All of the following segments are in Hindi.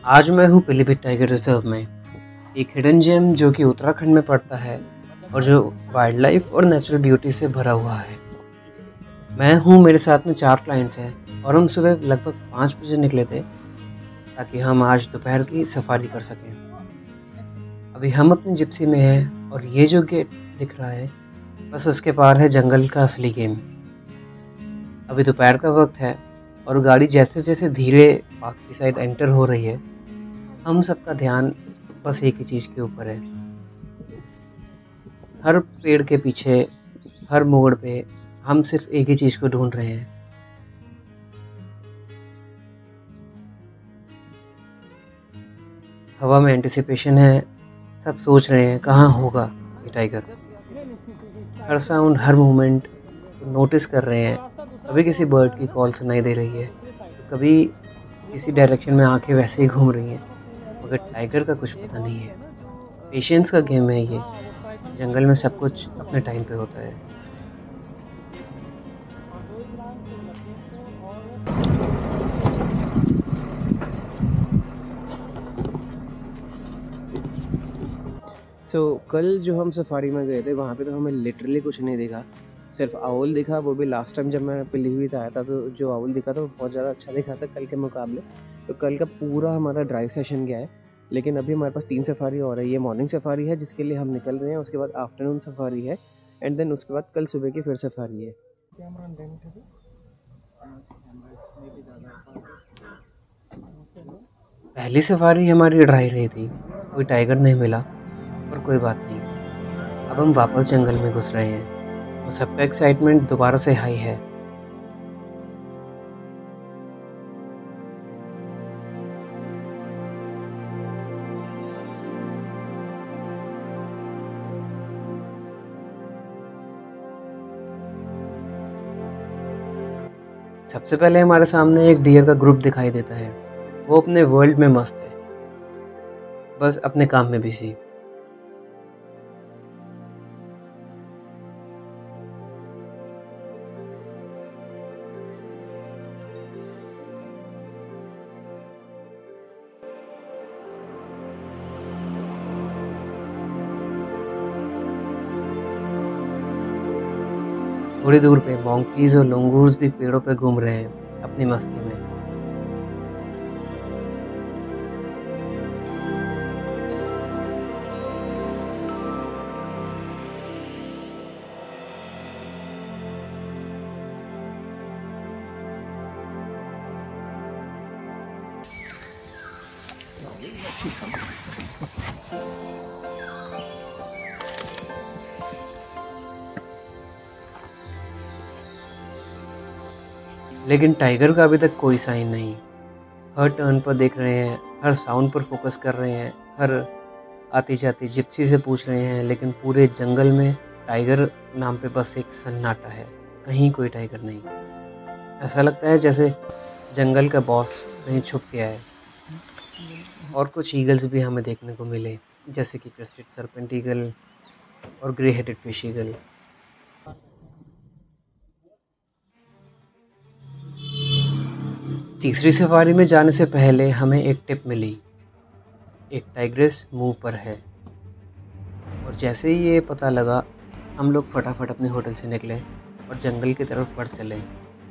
आज मैं हूँ पीलीभीत टाइगर रिजर्व में, एक हिडन जेम जो कि उत्तराखंड में पड़ता है और जो वाइल्ड लाइफ और नेचुरल ब्यूटी से भरा हुआ है। मैं हूँ, मेरे साथ में 4 क्लाइंट्स हैं और हम सुबह लगभग 5 बजे निकले थे ताकि हम आज दोपहर की सफारी कर सकें। अभी हम अपनी जिप्सी में हैं और ये जो गेट दिख रहा है बस उसके पार है जंगल का असली गेम। अभी दोपहर का वक्त है और गाड़ी जैसे जैसे धीरे पार्क की साइड एंटर हो रही है, हम सबका ध्यान बस एक ही चीज़ के ऊपर है। हर पेड़ के पीछे, हर मोड़ पे हम सिर्फ एक ही चीज़ को ढूंढ रहे हैं। हवा में एंटिसिपेशन है, सब सोच रहे हैं कहाँ होगा ये टाइगर। हर साउंड, हर मूवमेंट नोटिस कर रहे हैं। कभी किसी बर्ड की कॉल सुनाई दे रही है, तो कभी किसी डायरेक्शन में आंखें वैसे ही घूम रही हैं, मगर टाइगर का कुछ पता नहीं है। पेशेंस का गेम है ये। जंगल में सब कुछ अपने टाइम पे होता है। कल जो हम सफारी में गए थे वहाँ पे तो हमें लिटरली कुछ नहीं दिखा, सिर्फ आउल दिखा। वो भी लास्ट टाइम जब मैं पीलीभीत आया था तो जो आउल दिखा था वो बहुत ज़्यादा अच्छा दिखा था कल के मुकाबले। तो कल का पूरा हमारा ड्राइव सेशन गया है, लेकिन अभी हमारे पास 3 सफारी और है। ये मॉर्निंग सफारी है जिसके लिए हम निकल रहे हैं, उसके बाद आफ्टरनून सफारी है एंड देन उसके बाद कल सुबह की फिर सफारी है। पहली सफारी हमारी ड्राई रही थी, कोई टाइगर नहीं मिला, पर कोई बात नहीं। अब हम वापस जंगल में घुस रहे हैं और सबका एक्साइटमेंट दोबारा से हाई है। सबसे पहले हमारे सामने एक डियर का ग्रुप दिखाई देता है। वो अपने वर्ल्ड में मस्त है, बस अपने काम में बिजी। थोड़ी दूर पे मॉन्कीज और लोंगूर्स भी पेड़ों पे घूम रहे हैं अपनी मस्ती में। लेकिन टाइगर का अभी तक कोई साइन नहीं। हर टर्न पर देख रहे हैं, हर साउंड पर फोकस कर रहे हैं, हर आती जाती जिप्सी से पूछ रहे हैं, लेकिन पूरे जंगल में टाइगर नाम पे बस एक सन्नाटा है। कहीं कोई टाइगर नहीं। ऐसा लगता है जैसे जंगल का बॉस कहीं छुप गया है। और कुछ ईगल्स भी हमें देखने को मिले, जैसे कि क्रेस्टेड सर्पेंट ईगल और ग्रे हेडेड फिश ईगल। तीसरी सफारी में जाने से पहले हमें एक टिप मिली। एक टाइग्रेस मुंह पर है, और जैसे ही ये पता लगा हम लोग फटाफट अपने होटल से निकले और जंगल की तरफ बढ़ चले।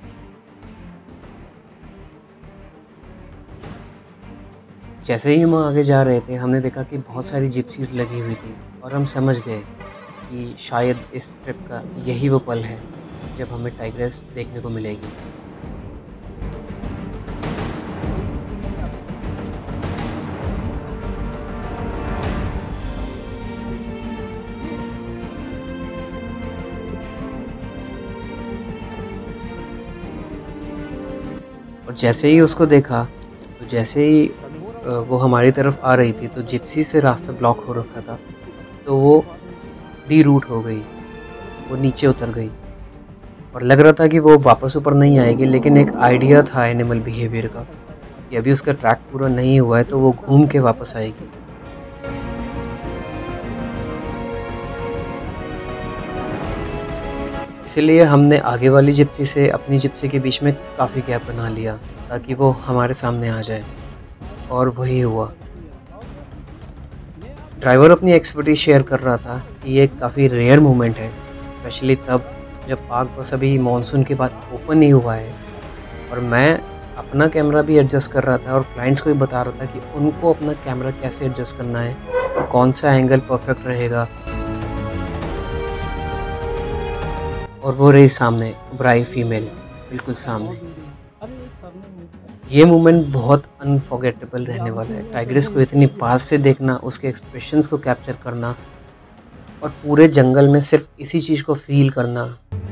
जैसे ही हम आगे जा रहे थे हमने देखा कि बहुत सारी जिप्सीज लगी हुई थी और हम समझ गए कि शायद इस ट्रिप का यही वो पल है जब हमें टाइग्रेस देखने को मिलेगी। और जैसे ही उसको देखा, तो जैसे ही वो हमारी तरफ आ रही थी तो जिप्सी से रास्ता ब्लॉक हो रखा था, तो वो डी रूट हो गई, वो नीचे उतर गई। और लग रहा था कि वो वापस ऊपर नहीं आएगी, लेकिन एक आइडिया था एनिमल बिहेवियर का कि अभी उसका ट्रैक पूरा नहीं हुआ है तो वो घूम के वापस आएगी। इसीलिए हमने आगे वाली जिप्सी से अपनी जिप्सी के बीच में काफ़ी गैप बना लिया ताकि वो हमारे सामने आ जाए। और वही हुआ। ड्राइवर अपनी एक्सपर्टीज शेयर कर रहा था कि ये काफ़ी रेयर मोमेंट है, स्पेशली तब जब पार्क बस अभी मानसून के बाद ओपन नहीं हुआ है। और मैं अपना कैमरा भी एडजस्ट कर रहा था और क्लाइंट्स को भी बता रहा था कि उनको अपना कैमरा कैसे एडजस्ट करना है और कौन सा एंगल परफेक्ट रहेगा। और वो रही सामने ब्राइट फीमेल, बिल्कुल सामने। ये मोमेंट बहुत अनफॉरगेटेबल रहने वाला है। टाइग्रेस को इतनी पास से देखना, उसके एक्सप्रेशंस को कैप्चर करना और पूरे जंगल में सिर्फ इसी चीज़ को फील करना।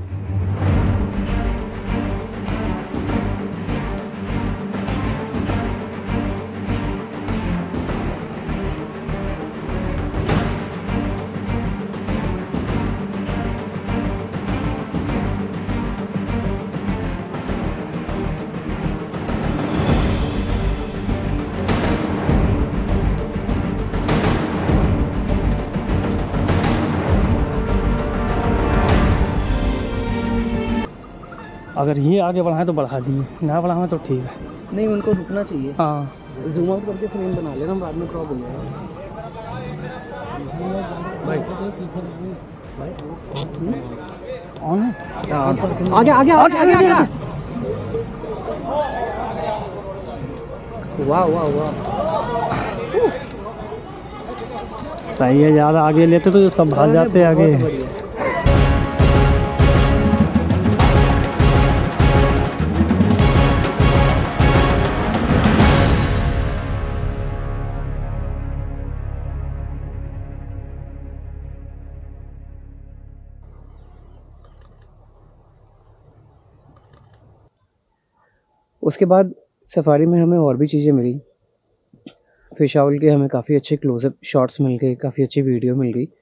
अगर ये आगे बढ़ाएं तो बढ़ा दिए, ना बढ़ाएं तो ठीक है। नहीं, उनको रुकना चाहिए। हाँ, जूम आउट करके फ्रेम बना लेना, बाद में क्रॉप हो जाएगा। ऑन है। आगे आगे आगे आगे आगे। वाह वाह वाह, सही है। ज़्यादा आगे लेते तो सब भाग जाते आगे। उसके बाद सफारी में हमें और भी चीज़ें मिली। फिश आउल के हमें काफ़ी अच्छे क्लोजअप शॉट्स मिल गए, काफ़ी अच्छी वीडियो मिल गई।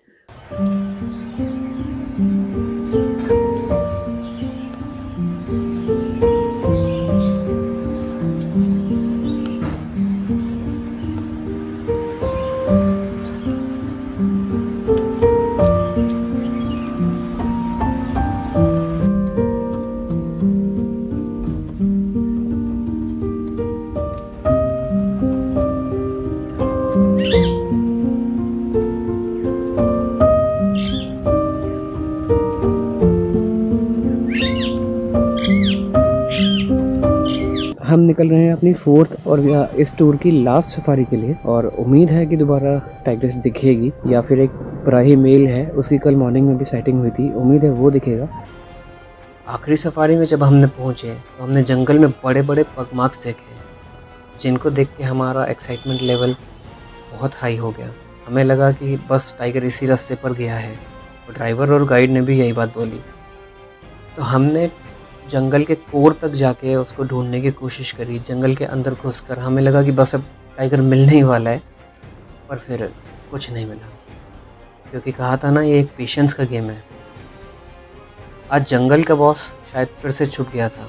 हम निकल रहे हैं अपनी 4th और इस टूर की लास्ट सफारी के लिए, और उम्मीद है कि दोबारा टाइग्रेस दिखेगी, या फिर एक ब्राही मेल है, उसकी कल मॉर्निंग में भी साइटिंग हुई थी, उम्मीद है वो दिखेगा। आखिरी सफारी में जब हमने पहुंचे तो हमने जंगल में बड़े बड़े पगमार्क्स देखे, जिनको देख के हमारा एक्साइटमेंट लेवल बहुत हाई हो गया। हमें लगा कि बस टाइगर इसी रास्ते पर गया है, और ड्राइवर और गाइड ने भी यही बात बोली। तो हमने जंगल के कोर तक जाके उसको ढूंढने की कोशिश करी। जंगल के अंदर घुसकर हमें लगा कि बस अब टाइगर मिलने ही वाला है, पर फिर कुछ नहीं मिला, क्योंकि कहा था ना, ये एक पेशेंस का गेम है। आज जंगल का बॉस शायद फिर से छुप गया था।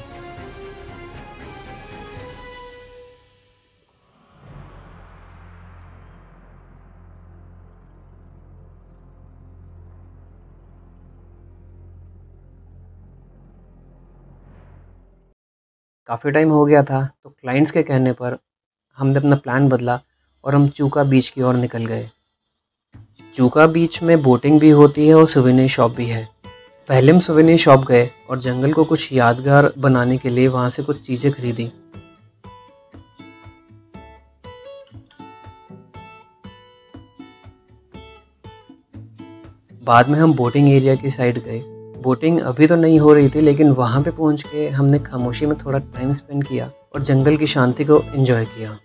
काफ़ी टाइम हो गया था, तो क्लाइंट्स के कहने पर हमने अपना प्लान बदला और हम चूका बीच की ओर निकल गए। चूका बीच में बोटिंग भी होती है और सुवेनिर शॉप भी है। पहले हम सुवेनिर शॉप गए और जंगल को कुछ यादगार बनाने के लिए वहाँ से कुछ चीज़ें खरीदी। बाद में हम बोटिंग एरिया की साइड गए। बोटिंग अभी तो नहीं हो रही थी, लेकिन वहाँ पे पहुँच के हमने खामोशी में थोड़ा टाइम स्पेंड किया और जंगल की शांति को एंजॉय किया।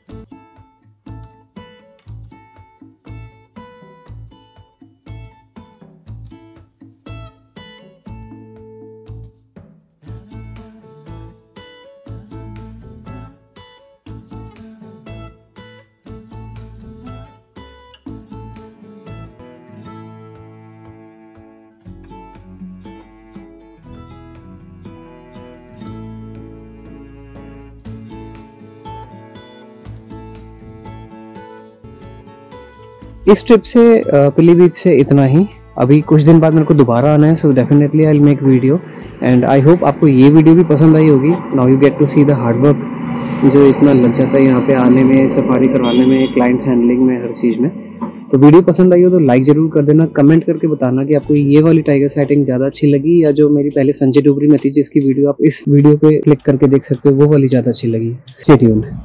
इस ट्रिप से पीलीभीत से इतना ही। अभी कुछ दिन बाद मेरे को दोबारा आना है, so definitely I will make video. And I hope आपको ये वीडियो भी पसंद आई होगी। Now you get to see the hard work जो इतना लग जाता है यहाँ पे आने में, सफारी करवाने में, क्लाइंट्स हैंडलिंग में, हर चीज़ में। तो वीडियो पसंद आई हो तो लाइक ज़रूर कर देना, कमेंट करके बताना कि आपको ये वाली टाइगर साइटिंग ज़्यादा अच्छी लगी या जो मेरी पहले संजय डोगरी में थी जिसकी वीडियो आप इस वीडियो पे क्लिक करके देख सकते हो वो वाली ज़्यादा अच्छी लगी। Stay tuned.